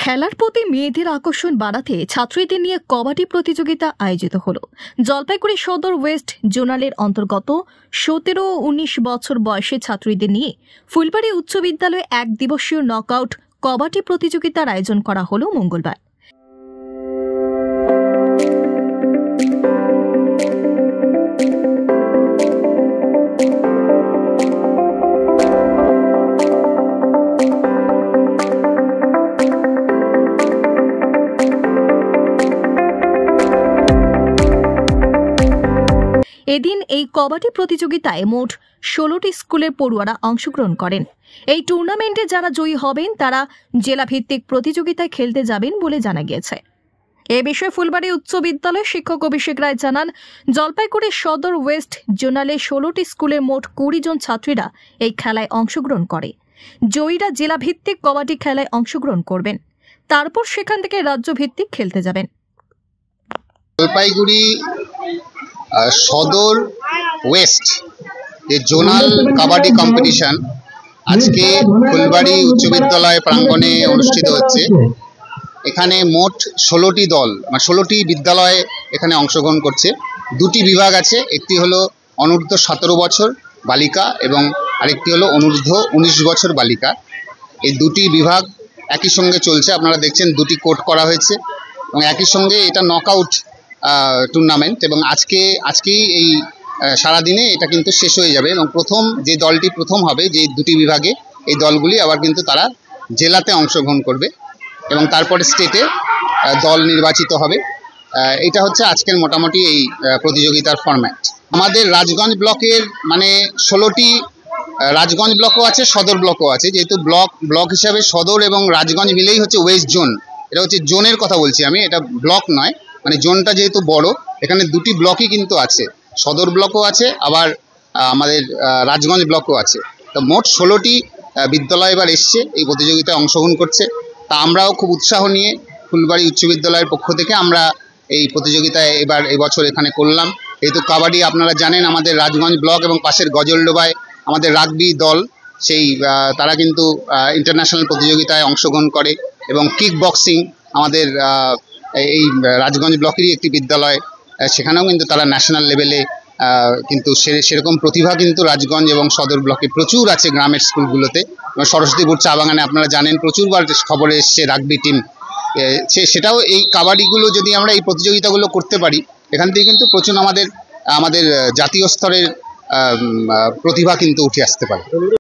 খেলার প্রতি মেয়েদের আকর্ষণ বাড়াতে ছাত্রীদের নিয়ে কবাডি প্রতিযোগিতা আয়োজিত হলো। জলপাইগুড়ি সদর ওয়েস্ট জোনালের অন্তর্গত 17-19 বছর বয়সী ছাত্রীদের নিয়ে ফুলবাড়ি উচ্চ বিদ্যালয়ে এক দিবসীয় নকআউট কবাডি প্রতিযোগিতার আয়োজন করা হলো মঙ্গলবার। এদিন এই কবাডি প্রতিযোগিতায় মোট 16টি স্কুলের পড়ুয়ারা অংশগ্রহণ করেন। এই টুর্নামেন্টে যারা জয়ী হবেন তারা জেলাভিত্তিক প্রতিযোগিতায় খেলতে যাবেন বলে জানা গিয়েছে। এ বিষয়ে ফুলবাড়ি উচ্চ বিদ্যালয়ের শিক্ষক অভিষেক রায় জানান, জলপাইগুড়ি সদর ওয়েস্ট জোনালে 16টি স্কুলের মোট 20 জন ছাত্রীরা এই খেলায় অংশগ্রহণ করে। জয়ীরা জেলাভিত্তিক কবাডি খেলায় অংশগ্রহণ করবেন, তারপর সেখান থেকে রাজ্যভিত্তিক খেলতে যাবেন। জলপাইগুড়ি সদর ওয়েস্ট যে জোনাল কাবাডি কম্পিটিশন আজকে ফুলবাড়ি উচ্চ বিদ্যালয় প্রাঙ্গণে অনুষ্ঠিত হচ্ছে। এখানে মোট 16টি দল, 16টি বিদ্যালয় এখানে অংশগ্রহণ করছে। দুটি বিভাগ আছে, একটি হলো অনূর্ধ্ব 17 বছর বালিকা এবং আরেকটি হলো অনূর্ধ্ব 19 বছর বালিকা। এই দুটি বিভাগ একই সঙ্গে চলছে। আপনারা দেখছেন দুটি কোর্ট করা হয়েছে এবং একই সঙ্গে এটা নকআউট টুর্নামেন্ট এবং আজকেই এই সারাদিনে এটা কিন্তু শেষ হয়ে যাবে এবং যে দলটি প্রথম হবে যে দুটি বিভাগে, এই দলগুলি আবার কিন্তু তারা জেলাতে অংশগ্রহণ করবে এবং তারপরে স্টেটে দল নির্বাচিত হবে। এটা হচ্ছে আজকের মোটামুটি এই প্রতিযোগিতার ফরম্যাট। আমাদের রাজগঞ্জ ব্লকের 16টি রাজগঞ্জ ব্লকও আছে, সদর ব্লকও আছে। যেহেতু ব্লক হিসাবে সদর এবং রাজগঞ্জ মিলেই হচ্ছে ওয়েস্ট জোন। এটা হচ্ছে জোনের কথা বলছি আমি, এটা ব্লক নয়। জোনটা যেহেতু বড়, এখানে দুটি ব্লকই কিন্তু আছে, সদর ব্লকও আছে আবার আমাদের রাজগঞ্জ ব্লকও আছে। তো মোট 16টি বিদ্যালয় এবার এসছে এই প্রতিযোগিতায় অংশগ্রহণ করছে। তা আমরাও খুব উৎসাহ নিয়ে ফুলবাড়ি উচ্চ বিদ্যালয়ের পক্ষ থেকে আমরা এই প্রতিযোগিতায় এবছর এখানে করলাম। যেহেতু কাবাডি আপনারা জানেন, আমাদের রাজগঞ্জ ব্লক এবং পাশের গজলডোবায় আমাদের রাগবি দল তারা কিন্তু ইন্টারন্যাশনাল প্রতিযোগিতায় অংশগ্রহণ করে এবং কিক বক্সিং আমাদের এই রাজগঞ্জ ব্লকেরই একটি বিদ্যালয়, সেখানেও কিন্তু তারা ন্যাশনাল লেভেলে কিন্তু সেরকম প্রতিভা কিন্তু রাজগঞ্জ এবং সদর ব্লকে প্রচুর আছে গ্রামের স্কুলগুলোতে। সরস্বতীপুর চা বাগানে আপনারা জানেন প্রচুরবার খবরে এসছে রাগবি টিম। সেটাও এই কাবাডিগুলো যদি আমরা এই প্রতিযোগিতাগুলো করতে পারি, এখান থেকে কিন্তু প্রচুর আমাদের জাতীয় স্তরের প্রতিভা কিন্তু উঠে আসতে পারে।